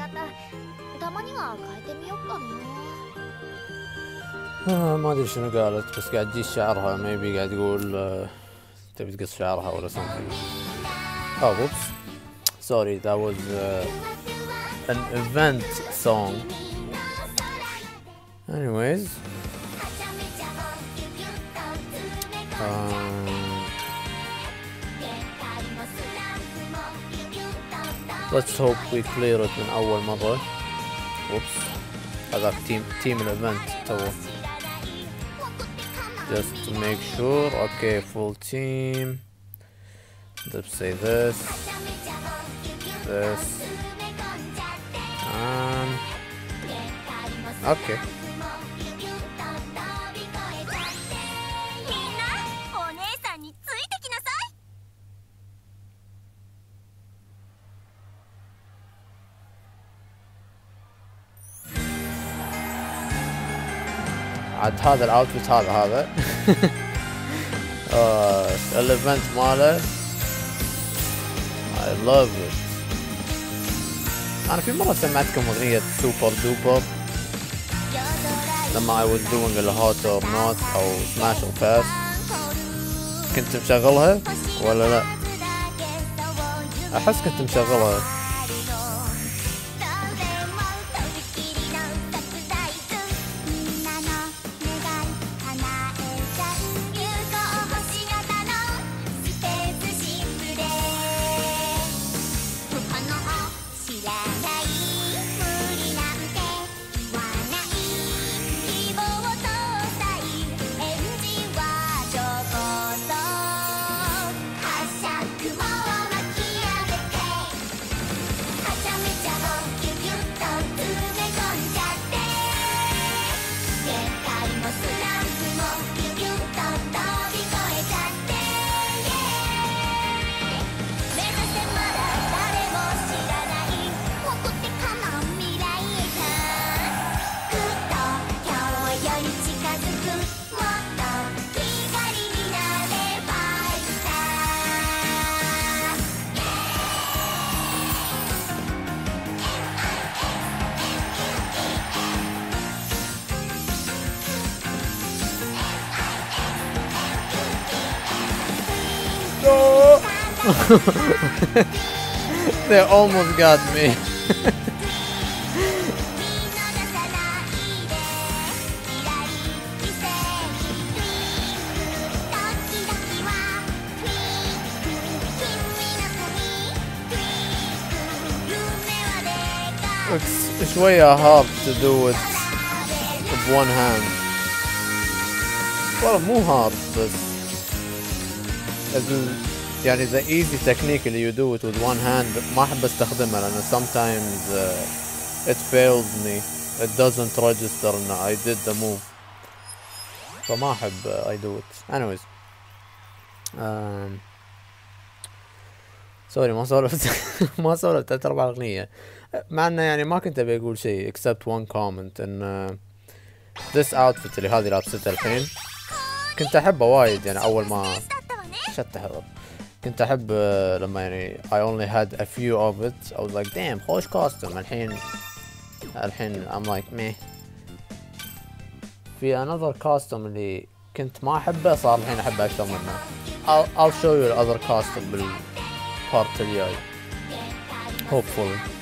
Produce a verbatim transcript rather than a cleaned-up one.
آه ما ادري شنو قالت بس قاعد تجي شعرها maybe قاعد تقول آه تبي تقص شعرها ولا something. Oh whoops, sorry, that was uh, an event song. Anyways, um, let's hope we clear it من أول مرة. Whoops, هذاك team team الevent تو. Just to make sure. Okay, full team. Let's say this, this, um, okay. عاد هذا الاوتفيت هذا هذا آه الايفنت ماله I love it. أنا في مرة سمعتكم أغنية سوبر دوبر لما I was doing a hot or not أو smash or pass. كنت مشغلها ولا لا؟ أحس كنت مشغلها. They almost got me. It's شوية hard to do it with one hand. Well, مو hard بس يعني the easy technique اللي you do it with one hand ما أحب استخدمها لأن sometimes uh, it fails me, it doesn't register إن I did the move فما أحب uh, I do it. Anyways, um, sorry ما سولفت ما سولفت ثلاث أرباع الأغنية مع إنه يعني ما كنت أبي أقول شيء except one comment إن uh, this outfit اللي هذه لابستها الحين كنت أحبه وايد يعني أول ما شت حضر كنت أحب لما يعني I only had a few of it I was like damn خوش كاستم. الحين الحين I'm like meh. في another costume اللي كنت ما أحبه صار الحين أحبه أكثر منه. I'll, I'll show you the other costume بالبارت الجاي hopefully.